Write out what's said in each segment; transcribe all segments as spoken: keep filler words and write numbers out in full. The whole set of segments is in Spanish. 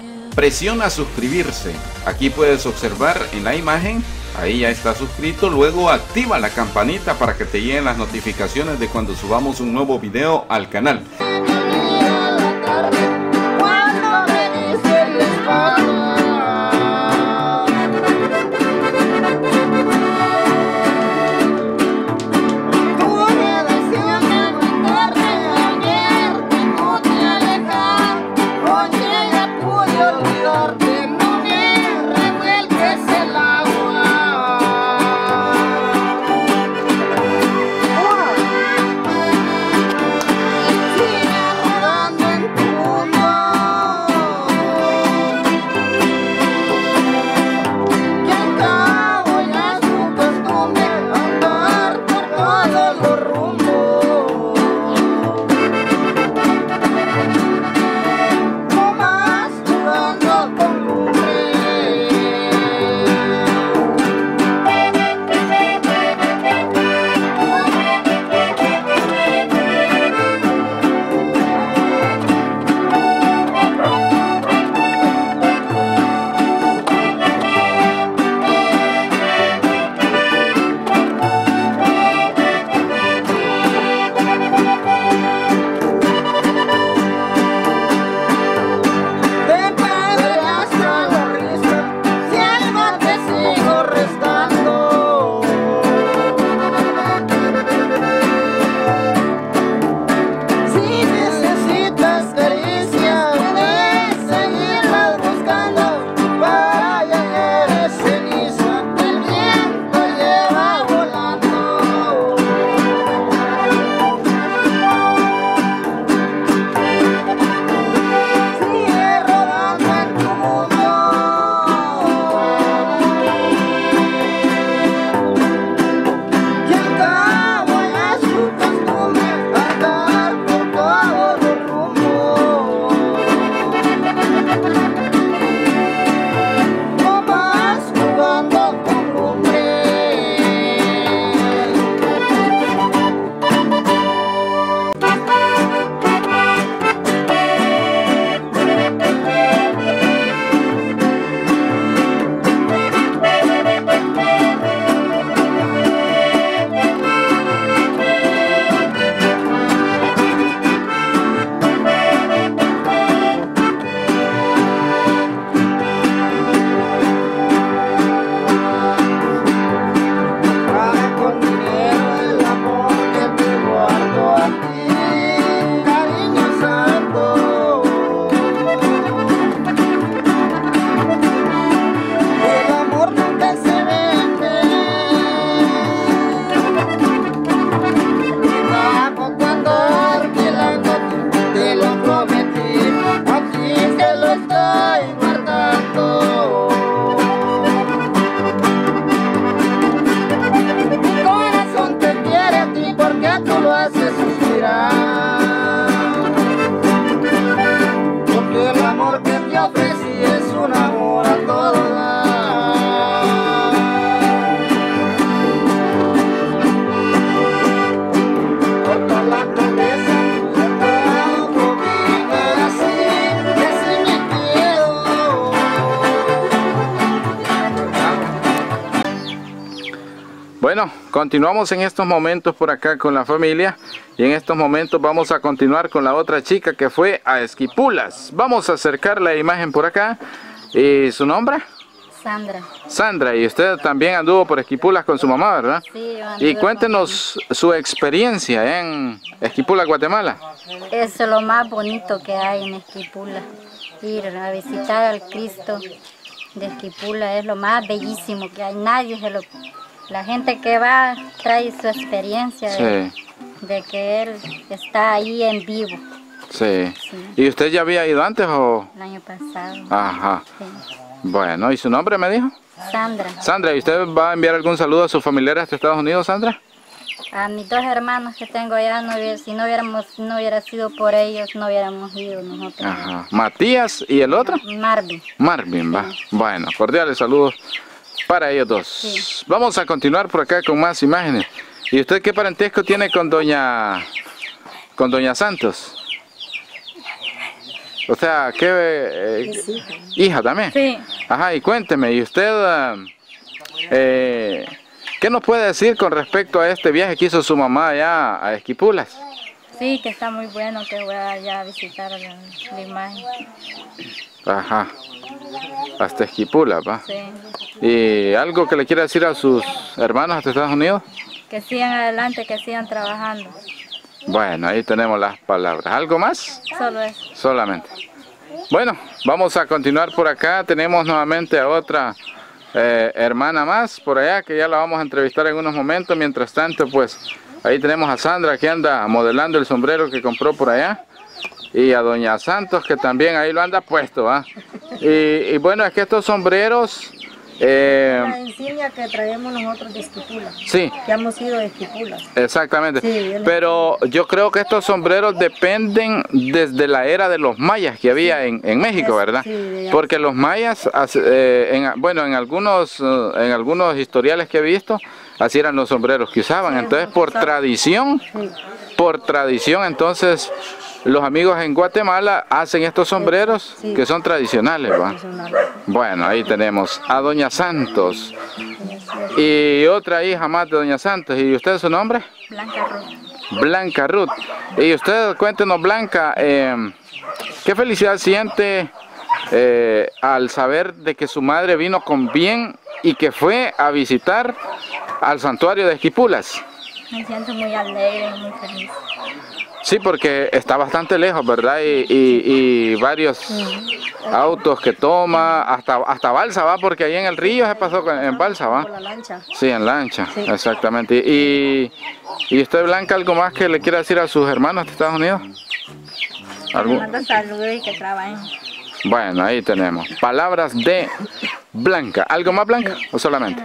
presiona suscribirse. Aquí puedes observar en la imagen, ahí ya está suscrito. Luego activa la campanita para que te lleguen las notificaciones de cuando subamos un nuevo video al canal. Bueno, continuamos en estos momentos por acá con la familia y en estos momentos vamos a continuar con la otra chica que fue a Esquipulas. Vamos a acercar la imagen por acá. ¿Y su nombre? Sandra. Sandra, y usted también anduvo por Esquipulas con su mamá, ¿verdad? Sí, yo anduve. Y cuéntenos su experiencia en Esquipulas, Guatemala. Es lo más bonito que hay en Esquipulas. Ir a visitar al Cristo de Esquipulas es lo más bellísimo que hay. Nadie se lo... La gente que va trae su experiencia de, sí. de que Él está ahí en vivo. Sí. sí. ¿Y usted ya había ido antes o...? El año pasado. Ajá. Sí. Bueno, ¿y su nombre me dijo? Sandra. Sandra, ¿y usted va a enviar algún saludo a sus familiares de Estados Unidos, Sandra? A mis dos hermanos que tengo allá, no hubiera, si no hubiéramos, no hubiera sido por ellos, no hubiéramos ido nosotros. Ajá. ¿Matías y el otro? Marvin. Marvin, va. Sí. Bueno, cordiales saludos para ellos dos. Sí. Vamos a continuar por acá con más imágenes. ¿Y usted qué parentesco tiene con doña, con doña Santos? O sea, ¿qué? Eh, Es hija. hija también. Sí. Ajá, y cuénteme, ¿y usted eh, qué nos puede decir con respecto a este viaje que hizo su mamá allá a Esquipulas? Sí, que está muy bueno, que voy allá a visitar la, la imagen. Ajá, hasta Esquipulas, ¿va? Sí. ¿Y algo que le quiera decir a sus hermanos hasta Estados Unidos? Que sigan adelante, que sigan trabajando. Bueno, ahí tenemos las palabras. ¿Algo más? Solo eso. Solamente. Bueno, vamos a continuar por acá. Tenemos nuevamente a otra eh, hermana más por allá, que ya la vamos a entrevistar en unos momentos. Mientras tanto, pues, ahí tenemos a Sandra, que anda modelando el sombrero que compró por allá. Y a doña Santos, que también ahí lo anda puesto, ¿va? Y, y bueno, es que estos sombreros... Eh, La insignia que traemos nosotros de Esquipula, sí, que hemos ido de Esquipula. exactamente. Sí, pero yo creo que estos sombreros dependen desde la era de los mayas que había en, en México, Es- ¿verdad? sí, de allá. Porque los mayas, hace- eh, en, bueno, en algunos, eh, en algunos historiales que he visto, así eran los sombreros que usaban. Sí, Entonces, los por usaban. tradición, Sí. por tradición, entonces, los amigos en Guatemala hacen estos sombreros Sí. que son tradicionales, ¿va? Tradicional. Bueno, ahí tenemos a doña Santos y otra hija más de doña Santos. ¿Y usted su nombre? Blanca Ruth. Blanca Ruth. Y usted, cuéntenos, Blanca, eh, ¿qué felicidad siente eh, al saber de que su madre vino con bien y que fue a visitar al santuario de Esquipulas? Me siento muy alegre y muy feliz. Sí, porque está bastante lejos, ¿verdad? Y, y- y varios autos que toma, hasta, hasta balsa va, porque ahí en el río se pasó con- en balsa, Por ¿va? la lancha. Sí, en lancha, Sí. exactamente. Y, y usted, Blanca, ¿algo más que le quiera decir a sus hermanos de Estados Unidos? Me ¿Algún? manda saludos y que trabajen. Bueno, ahí tenemos. Palabras de Blanca. ¿Algo más, Blanca? ¿O solamente?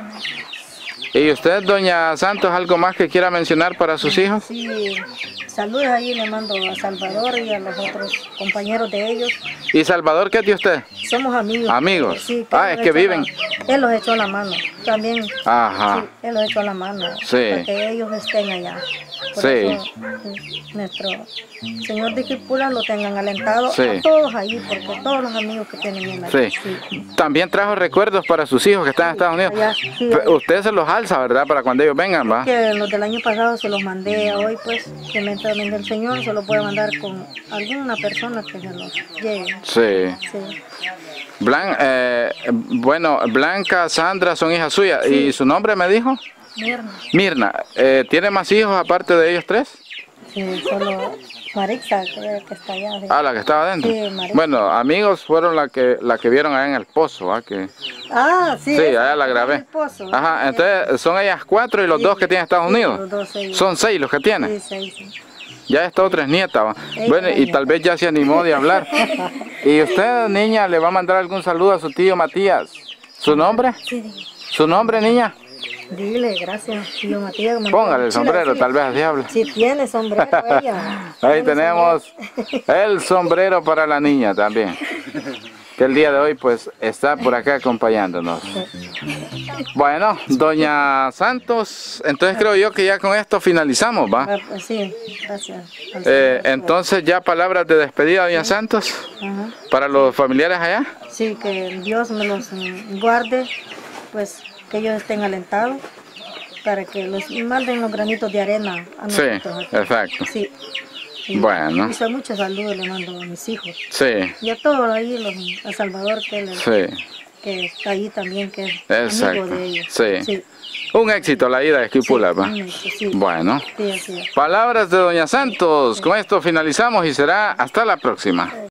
¿Y usted, doña Santos, algo más que quiera mencionar para sus hijos? Sí, saludos ahí le mando a Salvador y a los otros compañeros de ellos. ¿Y Salvador, qué es de usted? Somos amigos. Amigos. Sí, Ah, él es nos que echó viven. la- él los echó la mano. También. Ajá. Sí, él los echó la mano. Sí. Para que ellos estén allá. Por Sí. eso, mm, nuestro Señor de Esquipula lo tengan alentado Sí. a todos ahí, porque todos los amigos que tienen en la Sí. También trajo recuerdos para sus hijos que están en Estados Unidos. Allá, sí. Pe- Usted se los alza, ¿verdad? Para cuando ellos vengan, ¿va? Que los del año pasado se los mandé a hoy, pues, que me también del Señor se los puede mandar con alguna persona que se los lleve. Sí. Sí. Blan- eh, bueno, Blanca, Sandra son hijas suyas. ¿Y su nombre me dijo? Mirna. Mirna. Eh, ¿Tiene más hijos aparte de ellos tres? Sí, solo Marixa, creo que está allá. sí. Ah, la que estaba adentro. Sí, María. Bueno, amigos fueron la que la que vieron allá en el pozo, ¿ah? Que Ah, sí. sí, esa allá la es grabé. el esposo. Ajá, entonces son ellas cuatro y los Sí, dos que tienen Estados sí, Unidos. los dos, ellos. Son seis los que tiene. Sí, seis, sí. Ya esta otra es nieta, ¿va? Ella Bueno, es y nieta. tal vez ya se animó de hablar. ¿Y usted, niña, le va a mandar algún saludo a su tío Matías? ¿Su nombre? Sí, di- ¿Su nombre, niña? dile, gracias, tío Matías. que me Póngale el mandó sombrero, sí. tal vez así habla. Sí, tiene sombrero ella. Ahí Tiene tenemos sombrero. el sombrero para la niña también, que el día de hoy pues está por acá acompañándonos. Bueno, doña Santos, entonces creo yo que ya con esto finalizamos, ¿va? Ah, pues sí, gracias. al Eh, Señor. entonces ya palabras de despedida, doña Santos, Ajá. para los familiares allá. Sí, que Dios me los mm, guarde, pues que ellos estén alentados para que los manden los granitos de arena a Sí, nosotros. aquí. exacto. Sí. Y, Bueno. y son muchos saludos le mando a mis hijos Sí, y a todos ahí, los, a Salvador que, él- sí, que está ahí también, que es exacto. amigo de ellos. Sí. Sí. Un éxito la ida de Esquipula, Sí, ¿va? un éxito, sí. Bueno. Sí, así es. Palabras de doña Santos. Con esto finalizamos y será hasta la próxima.